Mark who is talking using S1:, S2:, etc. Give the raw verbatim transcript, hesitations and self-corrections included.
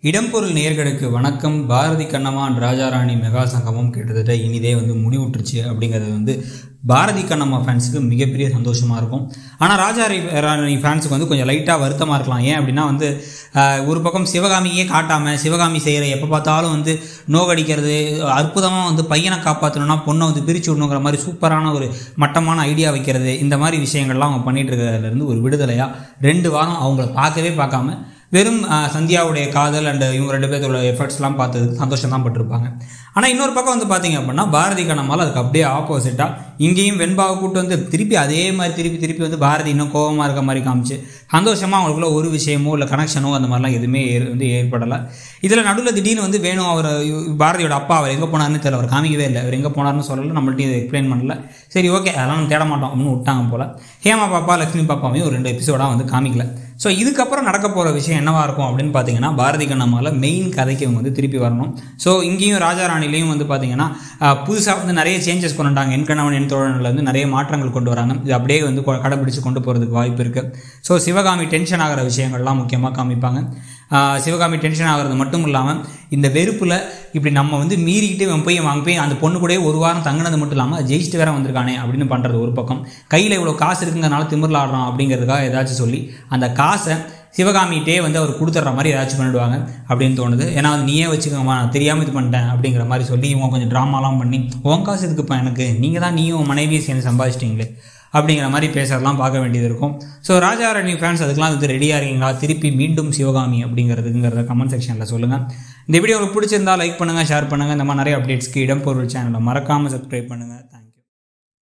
S1: இடம்பொருள் நேயர்களுக்கு வணக்கம். பாரதி கண்ணம்மா ராஜாராணி மெகா சங்கமம் கிட்டத்தட்ட இனிதே வந்து முடிவுற்றுச்சு அப்படிங்கிறது வந்து பாரதி கண்ணம்மா ஃபேன்ஸுக்கு மிகப்பெரிய சந்தோஷமாக இருக்கும். ஆனால் ராஜா ராணி ஃபேன்ஸுக்கு வந்து கொஞ்சம் லைட்டாக வருத்தமாக இருக்கலாம். ஏன் அப்படின்னா வந்து ஒரு பக்கம் சிவகாமியே காட்டாமல் சிவகாமி செய்கிற எப்போ பார்த்தாலும் வந்து நோகடிக்கிறது, அற்புதமாக வந்து பையனை காப்பாற்றணும்னா பொண்ணை வந்து பிரித்து விடணுங்கிற மாதிரி சூப்பரான ஒரு மட்டமான ஐடியா வைக்கிறது, இந்த மாதிரி விஷயங்கள்லாம் அவங்க பண்ணிகிட்டு இருக்கிறதுலேருந்து ஒரு விடுதலையாக ரெண்டு வாரம் அவங்கள பார்க்கவே பார்க்காம வெறும் சந்தியாவுடைய காதல் அண்ட் இவங்க ரெண்டு பேர்த்தோட எஃபர்ட்ஸ்லாம் பார்த்ததுக்கு சந்தோஷம் தான் பட்டிருப்பாங்க. ஆனால் இன்னொரு பக்கம் வந்து பார்த்தீங்க அப்படின்னா பாரதி கண்ணம்மால் அதுக்கு அப்படியே ஆப்போசிட்டாக இங்கேயும் வெண்பாவை கூட்டு வந்து திருப்பி அதே மாதிரி திருப்பி திருப்பி வந்து பாரதி இன்னும் கோபமாக இருக்க மாதிரி காமிச்சு சந்தோஷமாக அவங்களுக்குள்ள ஒரு விஷயமோ இல்லை கனெக்ஷனோ அந்த மாதிரிலாம் எதுவுமே வந்து ஏற்படலை. இதில் நடுவில் திடீர்னு வந்து வேணும் அவர் பாரதியோட அப்பா அவர் எங்கே போனார்னு தெரியல, அவர் காமிக்கவே இல்லை, அவர் எங்கே போனார்னு சொல்லலை, நம்மள்ட்ட இதை எக்ஸ்பிளைன் பண்ணல. சரி ஓகே அதெல்லாம் நம்ம தேட மாட்டோம் அப்படின்னு விட்டாங்க போல். ஹேமா பாப்பா லக்ஷ்மி பாப்பாவையும் ஒரு ரெண்டு எபிசோடாக வந்து காமிக்கல. ஸோ இதுக்கப்புறம் நடக்க போகிற விஷயம் என்னவாக இருக்கும் அப்படின்னு பார்த்தீங்கன்னா பாரதி கண்ணம்மாவில் மெயின் கதைக்கு இவங்க வந்து திருப்பி வரணும். ஸோ இங்கேயும் ராஜா ராணிலையும் வந்து பார்த்தீங்கன்னா புதுசாக வந்து நிறைய சேஞ்சஸ் கொண்டுட்டாங்க. என் கணவன் என் தோழனில் வந்து நிறைய மாற்றங்கள் கொண்டு வராங்க. இது அப்படியே வந்து கடைபிடிச்சு கொண்டு போகிறதுக்கு வாய்ப்பு இருக்குது. ஸோ சிவகாமி டென்ஷன் ஆகிற விஷயங்கள்லாம் முக்கியமாக காமிப்பாங்க. சிவகாமி டென்ஷன் ஆகிறது மட்டும் இல்லாமல் இந்த வெறுப்பில் இப்படி நம்ம வந்து மீறிக்கிட்டு அவன் போய் வாங்க போய் அந்த பொண்ணு கூட ஒரு வாரம் தங்கினது மட்டும் இல்லாமல் ஜெயிச்சுட்டு வேற வந்திருக்கானே அப்படின்னு பண்ணுறது ஒரு பக்கம், கையில் இவ்வளோ காசு இருக்குங்கிறனால திமிரில் ஆடுறான் அப்படிங்கிறதுக்காக ஏதாச்சும் சொல்லி அந்த காசை சிவகாமிகிட்டே வந்து அவர் கொடுத்துட்ற மாதிரி ஏதாச்சும் பண்ணிடுவாங்க அப்படின்னு தோணுது. ஏன்னா வந்து நீயே வச்சுக்கோமா நான் தெரியாமல் இது பண்ணிட்டேன் அப்படிங்கிற மாதிரி சொல்லி இவங்க கொஞ்சம் ட்ராமாலாம் பண்ணி உன் காசு இருக்குப்பா எனக்கு, நீங்கள் தான் நீயும் மனைவியை சேர்ந்து சம்பாதிச்சிட்டிங்களே அப்படிங்கிற மாதிரி பேசுறதெல்லாம் பார்க்க வேண்டியது இருக்கும். ஸோ ராஜா ராணி ஃபேன்ஸ் அதுக்கெலாம் வந்து ரெடியாக இருக்கீங்களா திருப்பி மீண்டும் சிவகாமி அப்படிங்கிறதுங்கிறத கமெண்ட் செக்ஷனில் சொல்லுங்கள். இந்த வீடியோ உங்களுக்கு பிடிச்சிருந்தா லைக் பண்ணுங்கள், ஷேர் பண்ணுங்கள். இந்த மாதிரி நிறைய அப்டேட்ஸ்க்கு இடம்பொருள் சேனலை மறக்காமல் சப்ஸ்கிரைப் பண்ணுங்கள்.